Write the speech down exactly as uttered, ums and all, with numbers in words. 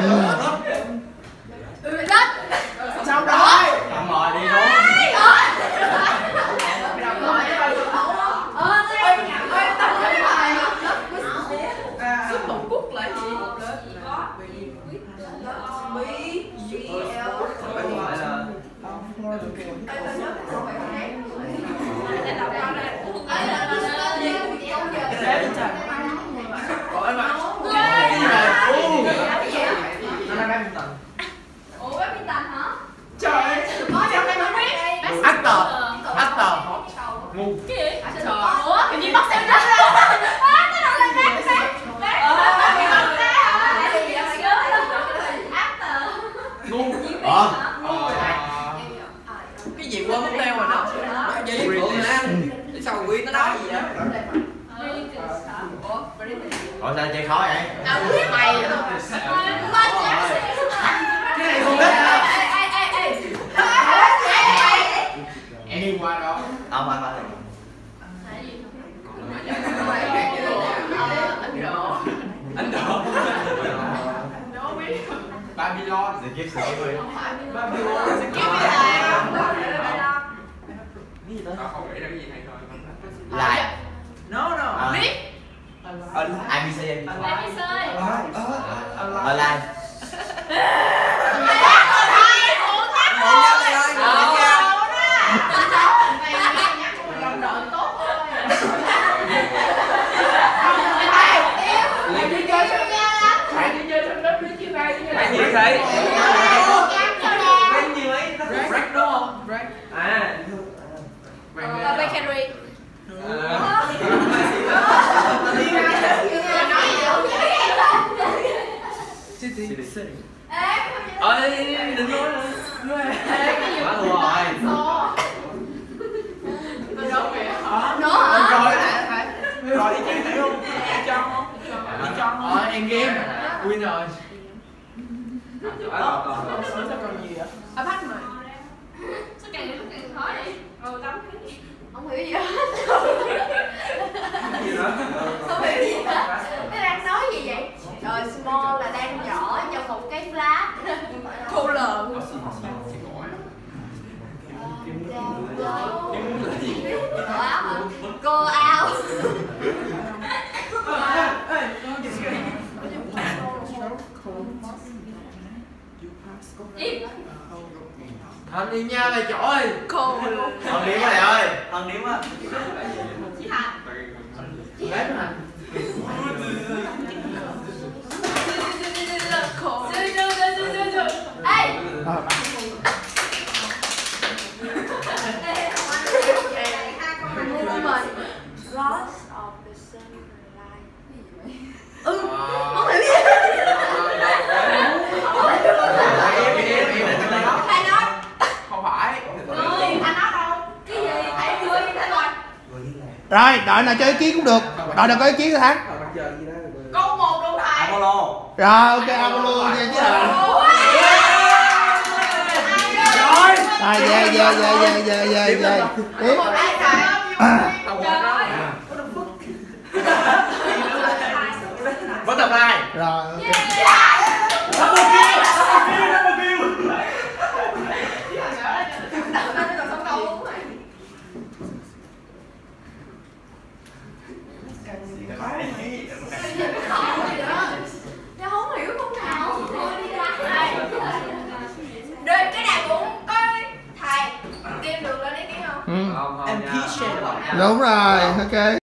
Đất. Xong rồi. Xong rồi đi luôn. Ờ, ơi, ơi, tập cái bài. Sức một cúc lại gì? Bi, Bi, L. Ủa em ạ. Ủa bác Minh Tần hả? Trời ơi. Có trong đây mới biết. Actor. Actor. Ngu. Cái gì? Trời. Ủa, tự nhiên bác xem ra luôn. Á, cái đầu lên bác xem. Ngu. Ờ. Cái gì quên mất đeo rồi đó. Nó dây với phượng nè. Để sao Quyên nó nói gì vậy? Ủa sao chơi khó vậy? Mày. Cái này không biết hả? Ê, ê, ê, ê. Em đi qua đó. Ông anh anh. Ấn Độ. Babylon. Sự kiếp sự kiếp ơi. Babylon. Không nghĩ ra cái gì hay thôi. Lại. No no. Biết. a bê xê em. Em đi chơi. Ở lại. Bạn gì thấy? Bạn gì ấy? Break đúng không? Break. À. Ờ, bakery. City. City. Ê, Ơi, đừng nói nữa. Quá thua rồi. nó hả? Rồi lại rồi đi chơi thử không? Đi cho không? Đi cho không? Ờ, em game. Win rồi. Sao còn gì vậy? À, bắt mà. Sao càng ngày lúc càng khó vậy? Ừ, tắm cái gì? Không hiểu gì hết. Gì đó? Không hiểu gì hết. Nó đang nói gì vậy? Rồi, small là đang nhỏ trong một cái flat. Cooler. Cô áo hả? Cô áo. Im. Anh đi nha mày chỗ ơi. Cô. Thằng điếm này ơi, thằng điếm á. Chị Hạnh. Lấy mà. Cô. Ê. Lost of the sunlight. Ừ, không hiểu gì. Thầy nói. Không phải. Người, anh nói đâu? Cái gì? Thầy người thế rồi. Rồi, đội nào cho ý kiến cũng được. Đội nào có ý kiến thắng. Câu một luôn thầy. Apollo. Rồi, ok Apollo nha chứ là. Rồi. Rồi, về về về về về về về. Tiếp. Bất tập hai. Rồi, ok. Nó không hiểu không nào. Rồi cái nào cũng có thầy. Kim được lên ý kiến không? Ừ. Em ký share. Đúng rồi, ok.